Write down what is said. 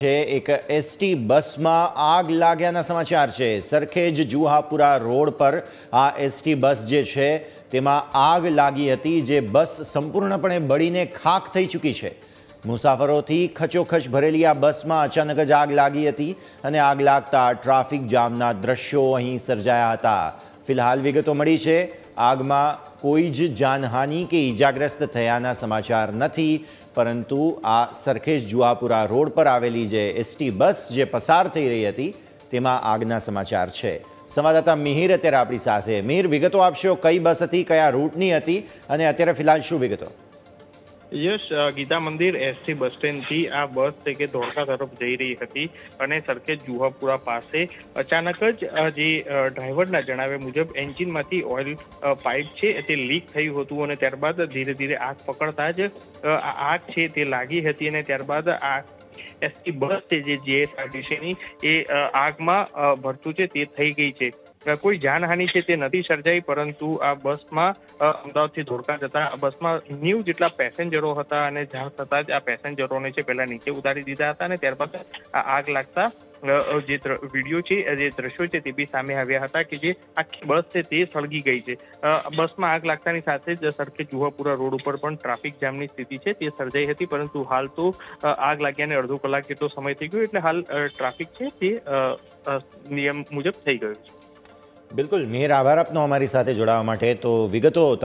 એક એસટી બસમાં આગ લાગ્યાના સમાચાર છે। સરખેજ જુહાપુરા રોડ પર આ એસટી બસ જે છે તેમાં આગ લાગી હતી, જે બસ સંપૂર્ણપણે બળીને ખાખ થઈ ચૂકી છે। મુસાફરોથી ખચોખચ ભરેલી આ બસમાં અચાનક જ આગ લાગી હતી અને આગ લાગતા ટ્રાફિક જામના દ્રશ્યો અહીં સર્જાયા હતા। ફિલહાલ વિગતો મળી છે, આગમાં કોઈ જ જાનહાનિ કે ઈજાગ્રસ્ત થયાના સમાચાર નથી, પરંતુ આ સરખેજ જુહાપુરા રોડ પર આવેલી જે એસટી બસ જે પસાર થઈ રહી હતી તેમાં આગના સમાચાર છે। સંવાદદાતા મિહિર અત્યારે આપણી સાથે। મિહિર, વિગતો આપશો, કઈ બસ હતી, કયા રૂટની હતી અને અત્યારે ફિલહાલ શું વિગતો? યશ, ગીતા મંદિર એસટી બસ સ્ટેન્ડથી આ બસ છે કે ધોળકા તરફ જઈ રહી હતી અને સરખેજ જુહાપુરા પાસે અચાનક જ જે ડ્રાઈવરના જણાવ્યા મુજબ એન્જિનમાંથી ઓઇલ પાઇપ છે તે લીક થયું હતું અને ત્યારબાદ ધીરે ધીરે આગ પકડતા જ આગ છે તે લાગી હતી અને ત્યારબાદ આ એસટી બસ છે જે જીએસઆરટીસીની એ આગમાં ભરતું છે તે થઈ ગઈ છે। કોઈ જાનહાનિ છે તે નથી સર્જાઈ, પરંતુ આ બસમાં અમદાવાદથી ધોળકા જતા બસમાં 90 જેટલા પેસેન્જરો હતા અને જાણ થતાં જ આ પેસેન્જરોને છે પહેલા નીચે ઉતારી દીધા હતા અને ત્યારબાદ આ આગ લાગતા જે વિડીયો છે, જે દ્રશ્યો છે તે બી સામે આવ્યા હતા કે જે આખી બસ છે તે સળગી ગઈ છે। બસમાં આગ લાગતાની સાથે જ સરખેજ જુહાપુરા રોડ ઉપર પણ ટ્રાફિક જામની સ્થિતિ છે તે સર્જાઈ હતી, પરંતુ હાલ તો આગ લાગ્યાને અડધો કલાક જેટલો સમય થઈ ગયો, એટલે હાલ ટ્રાફિક છે તે નિયમ મુજબ થઈ ગયો છે। બિલકુલ મિહિર, આભાર આપનો અમારી સાથે જોડાવા માટે। તો વિગતો